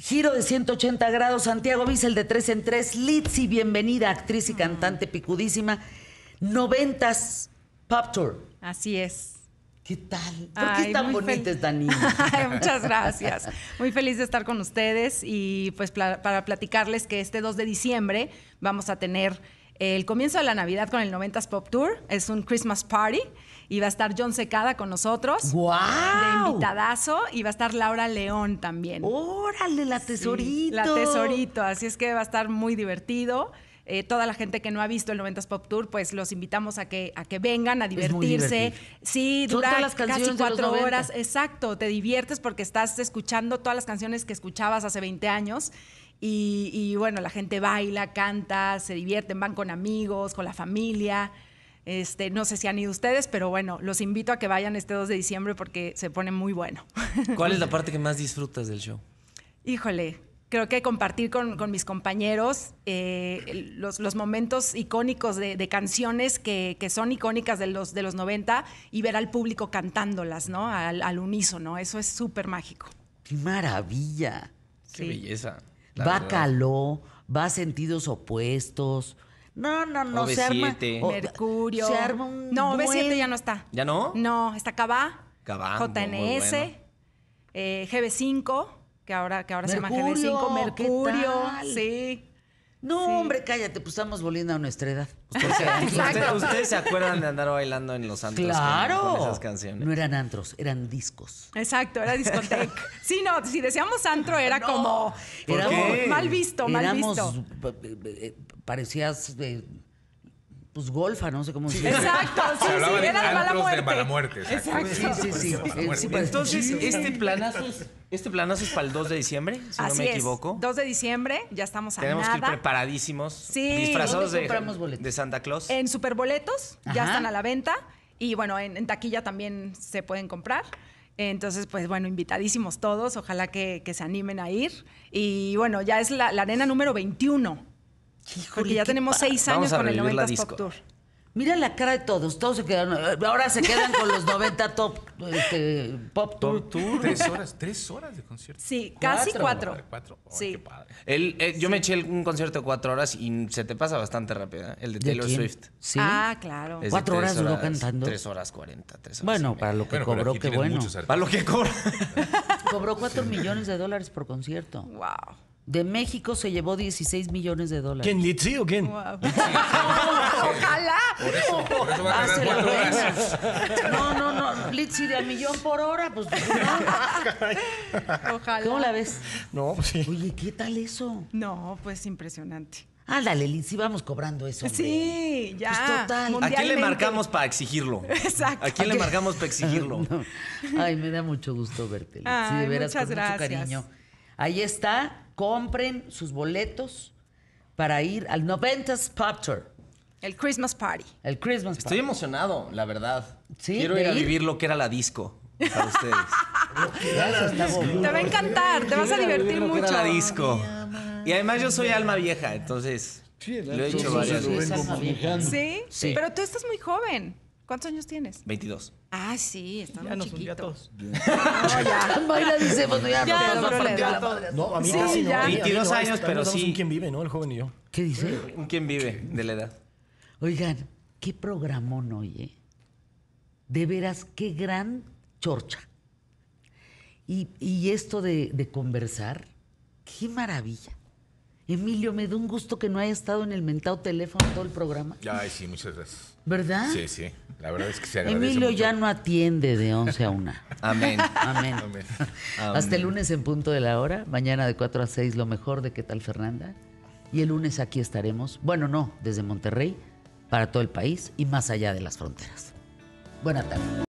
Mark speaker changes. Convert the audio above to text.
Speaker 1: Giro de 180 grados, Santiago Bissell de 3 en 3, Litzy, bienvenida, actriz y cantante picudísima, 90s Pop Tour.
Speaker 2: Así es.
Speaker 1: ¿Qué tal? ¿Por qué es tan bonita esta niña?
Speaker 2: Ay, muchas gracias. Muy feliz de estar con ustedes y pues para platicarles que este 2 de diciembre vamos a tener el comienzo de la Navidad con el 90s Pop Tour. Es un Christmas Party y va a estar John Secada con nosotros.
Speaker 1: ¡Guau!
Speaker 2: De invitadazo, y va a estar Laura León también.
Speaker 1: ¡Órale, la tesorito!
Speaker 2: Sí, la tesorito, así es que va a estar muy divertido. Toda la gente que no ha visto el 90s Pop Tour, pues los invitamos a que vengan a divertirse. Sí,
Speaker 1: Son
Speaker 2: dura
Speaker 1: todas las canciones
Speaker 2: casi
Speaker 1: de los
Speaker 2: 4
Speaker 1: 90.
Speaker 2: horas. Exacto, te diviertes porque estás escuchando todas las canciones que escuchabas hace 20 años. Y bueno, la gente baila, canta, se divierten, van con amigos, con la familia. No sé si han ido ustedes, pero bueno, los invito a que vayan este 2 de diciembre porque se pone muy bueno.
Speaker 3: ¿Cuál es la parte que más disfrutas del show?
Speaker 2: Híjole, creo que compartir con mis compañeros los momentos icónicos de canciones que son icónicas de los 90 y ver al público cantándolas, ¿no? Al unísono, eso es súper mágico.
Speaker 1: ¡Qué maravilla!
Speaker 3: Qué belleza.
Speaker 1: Va Caló, va Sentidos Opuestos. No,
Speaker 3: OV7.
Speaker 1: se arma...
Speaker 2: Mercurio.
Speaker 1: Se arma un
Speaker 2: No,
Speaker 1: buen...
Speaker 2: OV7 ya no está.
Speaker 3: ¿Ya no?
Speaker 2: No, está Cabá,
Speaker 3: Cabá,
Speaker 2: JNS,
Speaker 3: muy bueno.
Speaker 2: GB5, que ahora se llama
Speaker 1: Mercurio,
Speaker 2: GB5, Mercurio,
Speaker 1: ¿qué tal?
Speaker 2: sí.
Speaker 1: No,
Speaker 2: Sí.
Speaker 1: hombre, cállate, pues estamos volviendo a nuestra edad.
Speaker 3: ¿Ustedes se acuerdan de andar bailando en los antros
Speaker 1: ¡Claro!
Speaker 3: con esas canciones?
Speaker 1: No eran antros, eran discos.
Speaker 2: Exacto, era discoteca. Sí, no, si decíamos antro era como
Speaker 3: qué?
Speaker 2: mal visto, mal visto.
Speaker 1: Parecías... pues golfa, no sé cómo decirlo.
Speaker 2: Exacto, sí,
Speaker 4: Se hablaba de
Speaker 2: era de mala
Speaker 4: antros
Speaker 2: muerte.
Speaker 4: de mala muerte. Exacto.
Speaker 1: Sí.
Speaker 4: De mala muerte.
Speaker 1: Sí, pues,
Speaker 3: Entonces, este planazo es para el 2 de diciembre, si
Speaker 2: Así
Speaker 3: no me
Speaker 2: es,
Speaker 3: equivoco.
Speaker 2: 2 de diciembre, ya estamos a
Speaker 3: Tenemos que ir
Speaker 2: nada.
Speaker 3: preparadísimos,
Speaker 2: Sí.
Speaker 3: disfrazados
Speaker 1: ¿Dónde compramos boletos?
Speaker 3: de Santa Claus.
Speaker 2: En Superboletos, ya
Speaker 1: Ajá.
Speaker 2: están a la venta. Y bueno, en taquilla también se pueden comprar. Entonces, pues bueno, invitadísimos todos. Ojalá que se animen a ir. Y bueno, ya es la arena número 21.
Speaker 1: híjole,
Speaker 2: Porque ya
Speaker 1: qué
Speaker 2: tenemos
Speaker 1: padre.
Speaker 2: 6 años
Speaker 3: Vamos a
Speaker 2: con el
Speaker 3: revivir la
Speaker 2: 90s
Speaker 3: disco.
Speaker 2: Pop Tour.
Speaker 1: Mira la cara de todos se quedaron. Ahora se quedan con los 90 Pop Tour.
Speaker 4: 3 horas de concierto.
Speaker 2: Sí, casi 4.
Speaker 4: 4.
Speaker 2: Sí.
Speaker 4: Qué padre.
Speaker 3: Yo me eché un concierto de 4 horas y se te pasa bastante rápido, ¿eh? El de
Speaker 1: ¿De
Speaker 3: Taylor
Speaker 1: quién?
Speaker 3: Swift.
Speaker 1: Sí.
Speaker 2: Ah, claro.
Speaker 3: Es de
Speaker 1: 4 horas
Speaker 3: 3
Speaker 1: duró cantando.
Speaker 3: 3 horas 40, 3 horas.
Speaker 1: Bueno,
Speaker 3: y
Speaker 1: para
Speaker 3: media.
Speaker 1: lo que
Speaker 4: Bueno, pero
Speaker 1: cobró,
Speaker 4: aquí
Speaker 1: qué
Speaker 4: tienen
Speaker 1: bueno.
Speaker 4: muchos artistas.
Speaker 3: Para lo que cobra.
Speaker 1: Cobró $4 millones por concierto.
Speaker 2: Wow.
Speaker 1: De México se llevó $16 millones.
Speaker 5: ¿Quién, Litzy o quién?
Speaker 2: Wow. Ojalá.
Speaker 4: Por eso va a
Speaker 1: Hace
Speaker 4: ganar
Speaker 1: la
Speaker 4: 4 horas.
Speaker 1: pena. No. Litzy de $1,000,000 por hora, pues.
Speaker 2: Ojalá.
Speaker 1: ¿Cómo la ves?
Speaker 5: No, pues sí.
Speaker 1: Oye, ¿qué tal eso?
Speaker 2: No, pues impresionante.
Speaker 1: Ándale, Litzy, vamos cobrando eso. hombre.
Speaker 2: Sí, ya.
Speaker 1: Pues total.
Speaker 3: ¿A quién le
Speaker 2: Mundialmente.
Speaker 3: marcamos para exigirlo?
Speaker 2: Exacto.
Speaker 3: ¿A quién le marcamos para exigirlo?
Speaker 1: No. Ay, me da mucho gusto verte, Litzy.
Speaker 2: Ay,
Speaker 1: De veras,
Speaker 2: muchas
Speaker 1: con
Speaker 2: gracias.
Speaker 1: mucho cariño. Ahí está. Compren sus boletos para ir al 90s Pop Tour.
Speaker 2: El Christmas Party.
Speaker 1: El Christmas
Speaker 3: Estoy
Speaker 1: Party.
Speaker 3: emocionado, la verdad.
Speaker 1: ¿Sí?
Speaker 3: Quiero
Speaker 1: ¿De
Speaker 3: ir a
Speaker 1: ir?
Speaker 3: vivir lo que era la disco para ustedes.
Speaker 1: Eso está bonito.
Speaker 2: Te va a encantar, te vas a divertir
Speaker 3: Lo que era
Speaker 2: mucho.
Speaker 3: la disco. Y además yo soy alma vieja, entonces lo he hecho
Speaker 1: sí,
Speaker 3: varias
Speaker 1: sí,
Speaker 3: veces.
Speaker 1: es alma vieja.
Speaker 2: ¿Sí?
Speaker 1: Sí.
Speaker 2: Pero tú estás muy joven. ¿Cuántos años tienes?
Speaker 3: 22.
Speaker 2: Ah, sí, estás
Speaker 5: Ya
Speaker 2: muy
Speaker 5: nos hundía a
Speaker 2: chiquito.
Speaker 5: todos.
Speaker 2: No, ya.
Speaker 1: Mayra dice, bueno, ya,
Speaker 2: Ya,
Speaker 1: nos
Speaker 2: pero
Speaker 1: partió
Speaker 2: le
Speaker 1: la
Speaker 2: da.
Speaker 1: madre.
Speaker 5: No, a mí
Speaker 2: Sí,
Speaker 5: casi no.
Speaker 2: ya.
Speaker 5: A mí
Speaker 3: 22
Speaker 5: no,
Speaker 3: años, pero
Speaker 5: estamos
Speaker 3: sí.
Speaker 5: un quién vive, ¿no? El joven y yo.
Speaker 1: ¿Qué dice?
Speaker 3: ¿Quién vive de la edad?
Speaker 1: Oigan, qué programón hoy, ¿eh? De veras, qué gran chorcha. Y esto de conversar, qué maravilla. Emilio, me da un gusto que no haya estado en el mentado teléfono todo el programa.
Speaker 4: Ay, sí, muchas gracias.
Speaker 1: ¿Verdad?
Speaker 4: Sí. La verdad es que se agradece
Speaker 1: Emilio
Speaker 4: mucho.
Speaker 1: ya no atiende de 11 a 1.
Speaker 3: Amén.
Speaker 1: Amén.
Speaker 4: Amén.
Speaker 1: Hasta el lunes en punto de la hora. Mañana de 4 a 6 lo mejor de ¿Qué tal, Fernanda? Y el lunes aquí estaremos. Bueno, no, desde Monterrey, para todo el país y más allá de las fronteras. Buena tarde.